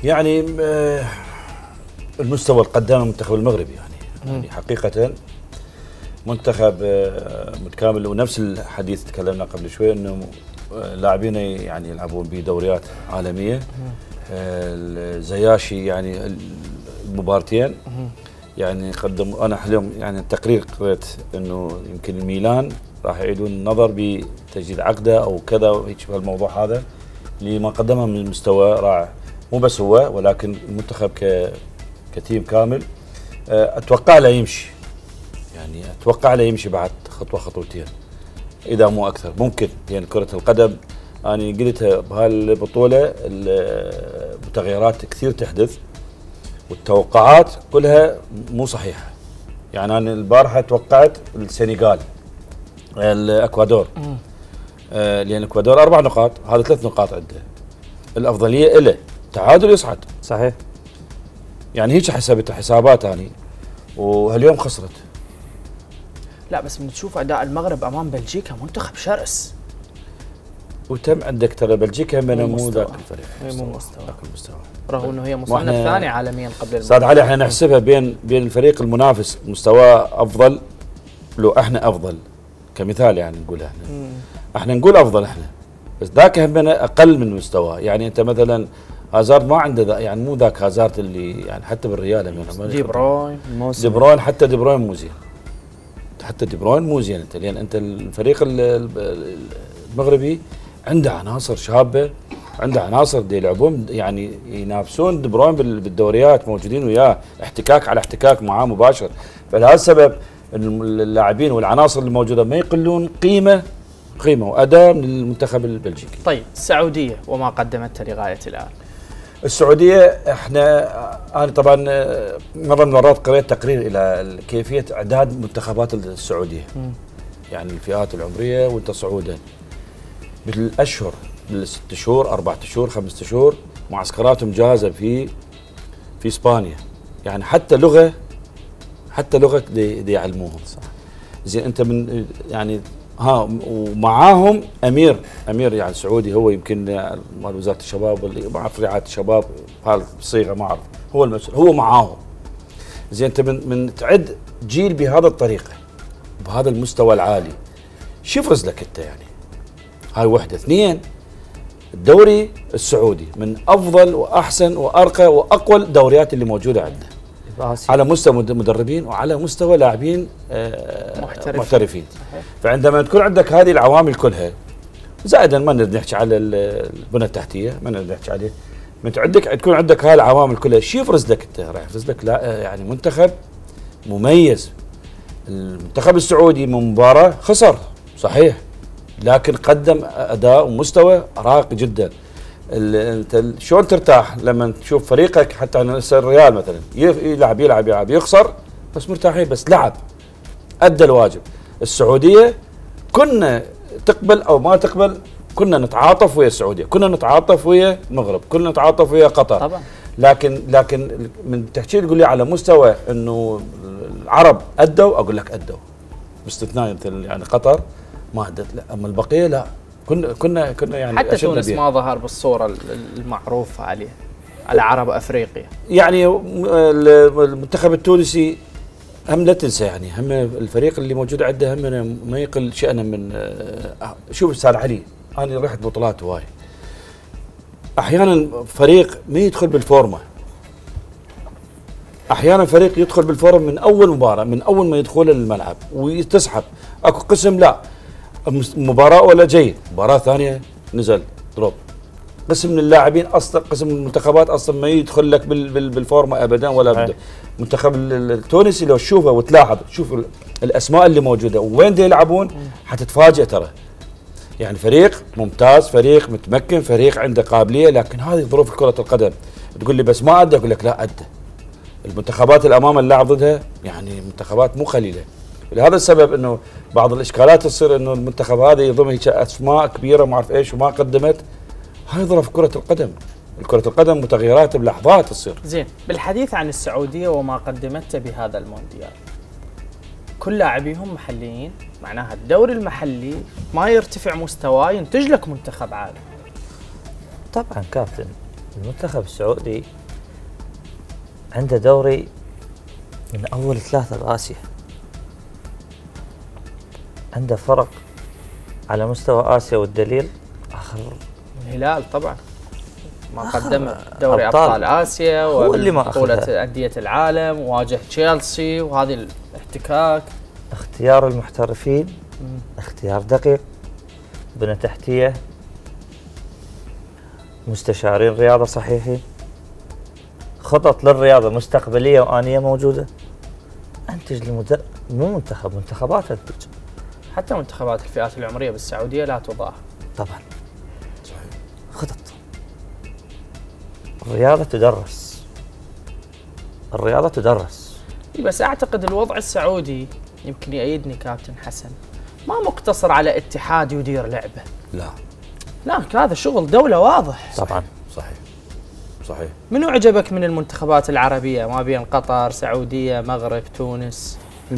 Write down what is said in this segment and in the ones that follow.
يعني المستوى اللي قدمه المنتخب المغربي يعني حقيقة منتخب متكامل، ونفس الحديث تكلمنا قبل شوي انه لاعبين يعني يلعبون بدوريات عالمية. الزياشي يعني المبارتين يعني قدموا. انا اليوم يعني التقرير قريت انه يمكن الميلان راح يعيدون النظر بتجديد عقده او كذا وهيك بهالموضوع هذا لما قدمه من مستوى رائع. مو بس هو ولكن المنتخب كتيم كامل اتوقع له يمشي، يعني اتوقع له يمشي بعد خطوه خطوتين اذا مو اكثر. ممكن يعني كره القدم انا قلتها بهالبطوله المتغيرات كثير تحدث والتوقعات كلها مو صحيحه. يعني انا البارحه توقعت السنغال الاكوادور لان الاكوادور 4 نقاط، هذا 3 نقاط عنده، الافضليه له، تعادل يصعد. صحيح. يعني هيك حسبت حسابات اني، وهاليوم خسرت. لا بس بنشوف اداء المغرب امام بلجيكا منتخب شرس. وتم عندك ترى بلجيكا مو ذاك الفريق، مو مستوى ذاك المستوى، رغم انه هي مصنف ثاني عالميا قبل استاذ علي. احنا نحسبها بين الفريق المنافس مستواه افضل، لو احنا افضل كمثال يعني نقول احنا نقول افضل احنا، بس ذاك همنا اقل من مستواه. يعني انت مثلا هازارد ما عنده يعني مو ذاك هازارد اللي يعني حتى بالريال دي بروين حتى دي بروين مو زين، حتى دي بروين مو زين انت، لان انت الفريق المغربي عنده عناصر شابه، عنده عناصر دي يلعبون يعني ينافسون دي بروين بالدوريات، موجودين وياه احتكاك على احتكاك معاه مباشر. فلهذا السبب اللاعبين والعناصر الموجوده ما يقلون قيمه واداء من المنتخب البلجيكي. طيب السعوديه وما قدمته لغايه الان. السعوديه انا طبعا مره من المرات قريت تقرير الى كيفيه اعداد منتخبات السعوديه. يعني الفئات العمريه وانت صعودا بالاشهر، بال6 شهور 4 شهور 5 شهور معسكراتهم جاهزه في اسبانيا. يعني حتى لغه دي يعلموهم. صح. زين انت من يعني ومعاهم امير يعني سعودي، هو يمكن مال وزاره الشباب واللي ما اعرف رعايه الشباب هالصيغه ما اعرف، هو المسؤول، هو معاهم. زين انت من تعد جيل بهذا الطريقه بهذا المستوى العالي، شو يفرز لك انت؟ يعني هاي وحده. 2 الدوري السعودي من افضل واحسن وارقى واقوى الدوريات اللي موجوده عندنا على مستوى مدربين وعلى مستوى لاعبين محترفين. فعندما تكون عندك هذه العوامل كلها، زائدا ما نريد نحكي على البنى التحتيه، ما نريد نحكي عليه، من تكون عندك هاي العوامل كلها، شو يفرز لك انت؟ راح يفرز لك لا يعني منتخب مميز. المنتخب السعودي من مباراه خسر صحيح، لكن قدم اداء ومستوى راقي جدا. انت شلون ترتاح لما تشوف فريقك؟ حتى الريال مثلا يلعب يخسر بس مرتاحين، بس لعب ادى الواجب. السعوديه كنا تقبل او ما تقبل، كنا نتعاطف ويا السعوديه، كنا نتعاطف ويا المغرب، كنا نتعاطف ويا قطر طبعا. لكن من تحكي تقول لي على مستوى انه العرب ادوا، اقول لك ادوا باستثناء مثل يعني قطر ما ادت، لا اما البقيه لا. كنا يعني حتى تونس ما ظهر بالصوره المعروفه عليه على عرب افريقيا. يعني المنتخب التونسي هم لا تنسى، يعني هم الفريق اللي موجود عنده هم ما يقل شأنا من شوف استاذ علي، انا رحت بطولات هواي، احيانا فريق ما يدخل بالفورمه، احيانا فريق يدخل بالفورمه من اول مباراه، من اول ما يدخل الملعب وتسحب. اكو قسم لا مباراه ولا جيد، مباراه ثانيه نزل دروب. قسم من اللاعبين اصلا، قسم من المنتخبات اصلا ما يدخل لك بالفورمه ابدا ولا المنتخب التونسي لو تشوفه وتلاحظ، شوف الاسماء اللي موجوده وين دي يلعبون حتتفاجئ ترى. يعني فريق ممتاز، فريق متمكن، فريق عنده قابليه، لكن هذه ظروف كره القدم. تقول لي بس ما ادى، اقول لك لا ادى. المنتخبات الامام اللاعب ضدها يعني منتخبات مو قليله. لهذا السبب انه بعض الاشكالات تصير انه المنتخب هذا يضم هيك اسماء كبيره ما اعرف ايش وما قدمت. هاي ظروف كره القدم. كرة القدم متغيرات بلحظات تصير. زين، بالحديث عن السعوديه وما قدمته بهذا المونديال، كل لاعبيهم محليين، معناها الدوري المحلي ما يرتفع مستواه ينتج لك منتخب عالي. طبعا كابتن، المنتخب السعودي عنده دوري من أول 3 بآسيا، عنده فرق على مستوى آسيا، والدليل آخر الهلال طبعا ما قدم دوري أبطال آسيا هو اللي ما وبطولة أخذها. أندية العالم، واجه تشيلسي، وهذه الاحتكاك. اختيار المحترفين اختيار دقيق، بنى تحتية، مستشارين رياضة صحيحين، خطط للرياضة مستقبلية وآنية موجودة. أنتج مو منتخبات أنتج. حتى منتخبات الفئات العمرية بالسعودية لا تضاهى. طبعا صحيح. خطط. الرياضة تدرس. بس أعتقد الوضع السعودي يمكن يأيدني كابتن حسن، ما مقتصر على اتحاد يدير لعبة، لا هذا شغل دولة واضح. طبعا صحيح. منو عجبك من المنتخبات العربية ما بين قطر، سعودية، مغرب، تونس؟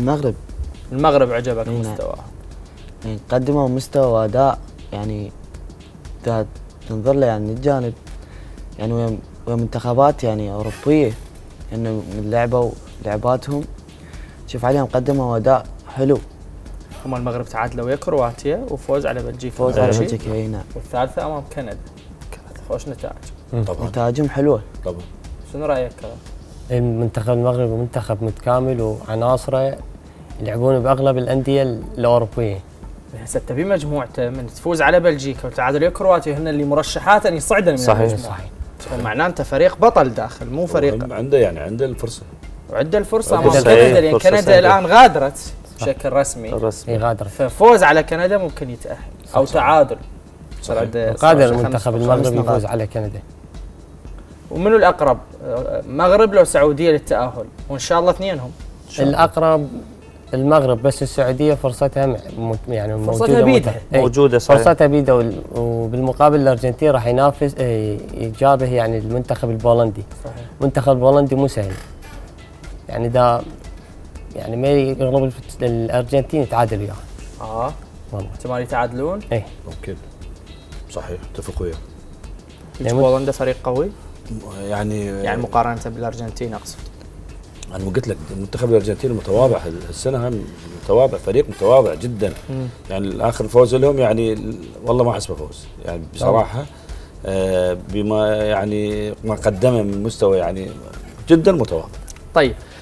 المغرب عجبك مستواه؟ يعني قدموا مستوى واداء، يعني إذا تنظر له يعني الجانب يعني ويا منتخبات يعني أوروبية، يعني من لعبوا لعباتهم شوف عليهم قدموا أداء حلو. هم المغرب تعادلوا ويا كرواتيا وفوز على بلجيكا. فوز على بلجيكا، اي نعم. والثالثة أمام كندا. خوش نتائج. طبعا نتائجهم حلوة. طبعا. شنو رأيك كلام؟ المنتخب المغربي منتخب متكامل وعناصره يلعبون باغلب الانديه الاوروبيه. هسه تبي مجموعته من تفوز على بلجيكا وتعادل ويا كرواتيا، هن اللي مرشحات ان يصعدن من المجموعة. صحيح. معناه انت فريق بطل داخل، مو فريق عنده الفرصه. وعنده الفرصه عنده امام الفرصة. كندا، لان فرصة كندا سهلة. الان غادرت بشكل رسمي. غادر. ففوز على كندا ممكن يتأهل او تعادل. قادر المنتخب المغربي يفوز على كندا. ومنو الاقرب؟ مغرب لو سعوديه للتأهل؟ وان شاء الله اثنينهم. الاقرب المغرب، بس السعوديه فرصتها يعني فرصتها بيدها. موجودة صحيح. فرصتها بيدها، وبالمقابل الارجنتين راح ينافس يجابه يعني المنتخب البولندي. صحيح. المنتخب البولندي مو سهل، يعني دا يعني ما يغلب الارجنتين يتعادل وياه. والله احتمال يتعادلون. ايه ممكن. صحيح، اتفق وياه. بولندا فريق قوي يعني مقارنه بالارجنتين اقصد. انا قلت لك المنتخب الارجنتيني متواضع السنه، هم متواضع، فريق متواضع جدا. يعني اخر فوز لهم يعني والله ما حسبه فوز يعني بصراحه. بما يعني ما قدمه من مستوى يعني جدا متواضع. طيب